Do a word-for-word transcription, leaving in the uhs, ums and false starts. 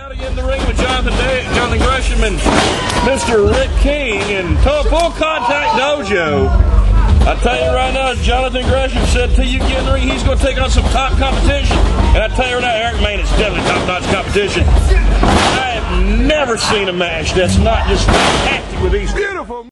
Now to get in the ring with Johnathan, Johnathan Greshem and Mister Rick King and Full Contact Dojo. I tell you right now, Johnathan Greshem said till you get in the ring, he's going to take on some top competition. And I tell you right now, Eric Mayne is definitely top-notch competition. I have never seen a match that's not just fantastic with these beautiful